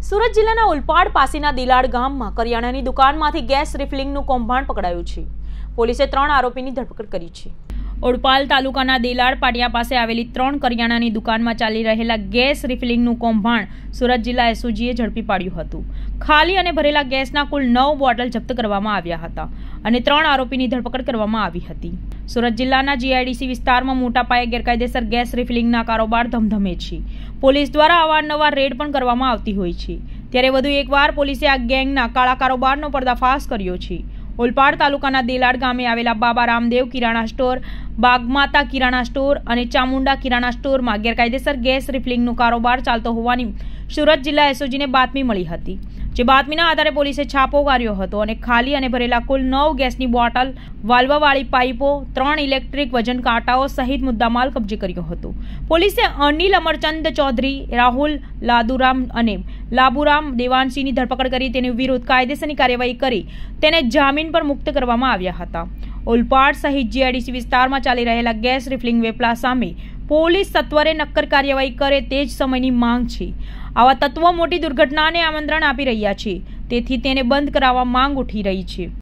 સુરત જિલ્લાના ઉલપાડ પાસેના દિલાડ ગામમાં કરિયાણાની દુકાનમાંથી ગેસ રિફિલિંગનું કૌભાંડ પકડાયું છે. પોલીસે 3 આરોપીની ધરપકડ કરી છે. ઓડપાલ તાલુકાના દિલાડ પાટિયા પાસે આવેલી 3 કરિયાણાની દુકાનમાં ચાલી રહેલા ગેસ રિફિલિંગનું કૌભાંડ સુરત જિલ્લા એસઓજીએ ઝડપી પાડ્યું હતું. ખાલી અને ભરેલા ગેસના કુલ 9 બોટલ જપ્ત કરવામાં આવ્યા હતા અને 3 આરોપીની ધરપકડ કરવામાં આવી હતી. સુરત જિલ્લાના જીઆઈડીસી વિસ્તારમાં મોટા પાયે ગેરકાયદેસર ગેસ રિફિલિંગના કારોબાર ધમધમે છે. પોલીસ દ્વારા અવારનવાર રેડ પણ કરવામાં આવતી હોય છે. ત્યારે વધુ એકવાર પોલીસે આ ગેંગના કાળા કારોબારનો પર્દાફાશ કર્યો છે. ઓલપાડ તાલુકાના દેલાડ ગામે આવેલા બાબા રામદેવ કિરાણા સ્ટોર, બાગમાતા કિરાણા સ્ટોર અને ચામુંડા કિરાણા સ્ટોરમાં ગેરકાયદેસર ગેસ રિફિલિંગનો કારોબાર ચાલતો હોવાની સુરત જિલ્લા એસઓજીને બાતમી મળી હતી. જે બાતમીના આધારે પોલીસે છાપો માર્યો હતો અને ખાલી અને ભરેલા કુલ 9 ગેસની બોટલ, વાલ્વવાળી પાઇપો, 3 ઇલેક્ટ્રિક વજન કાંટાઓ સહિત મુદ્દામાલ કબજે કર્યો હતો. પોલીસે અનિલ અમરચંદ ચૌધરી, રાહુલ લાદુરામ અને લાબુરામ દેવાંશીની ધરપકડ કરી તેની વિરુદ્ધ કાયદેસરની કાર્યવાહી કરી તેને જામીન પર મુક્ત કરવામાં આવ્યા હતા. ઓલપાડ સહિત જીઆઈડીસી વિસ્તારમાં ચાલી રહેલા ગેસ રિફિલિંગ વેપલા સામે પોલીસ સત્વરે નક્કર કાર્યવાહી કરે તે જ સમયની માંગ છે. આવા તત્વો મોટી દુર્ઘટનાને આમંત્રણ આપી રહ્યા છે, તેથી તેને બંધ કરાવવા માંગ ઉઠી રહી છે.